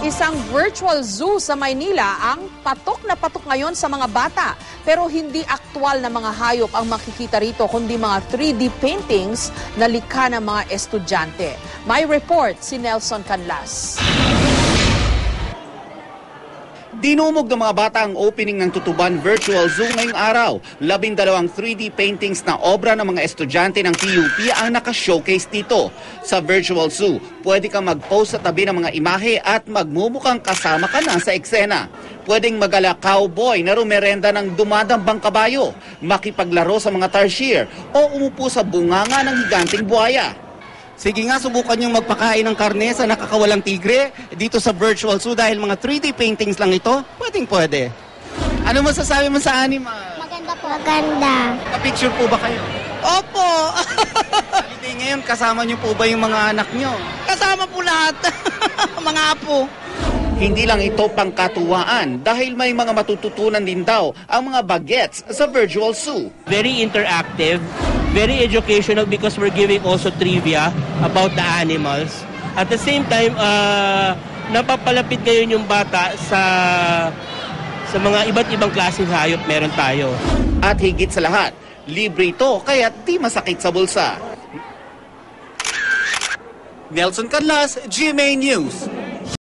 Isang virtual zoo sa Maynila ang patok na patok ngayon sa mga bata. Pero hindi aktwal na mga hayop ang makikita rito, kundi mga 3D paintings na likha ng mga estudyante. May report si Nelson Canlas. Dinumog ng mga bata ang opening ng Tutuban Virtual Zoo ngayong araw. 12 3D paintings na obra ng mga estudyante ng PUP ang naka-showcase dito. Sa Virtual Zoo, pwede kang mag-post sa tabi ng mga imahe at magmumukhang kasama ka na sa eksena. Pwedeng magala cowboy na rumerenda ng dumadambang kabayo, makipaglaro sa mga tarsier o umupo sa bunganga ng higanting buhaya. Sige nga, subukan yung magpakain ng karne sa nakakawalang tigre dito sa Virtual Zoo dahil mga 3D paintings lang ito, pwede. Ano masasabi mo sa anima? Maganda po. Maganda. Pa-picture po ba kayo? Opo. Holiday ngayon, kasama niyo po ba yung mga anak niyo? Kasama po lahat. Mga apo. Hindi lang ito pangkatuwaan dahil may mga matututunan din daw ang mga bagets sa Virtual Zoo. Very interactive, very educational because we're giving also trivia about the animals. At the same time, napapalapit ngayon yung bata sa mga iba't ibang klaseng hayop meron tayo. At higit sa lahat, libre ito kaya di masakit sa bulsa. Nelson Canlas, GMA News.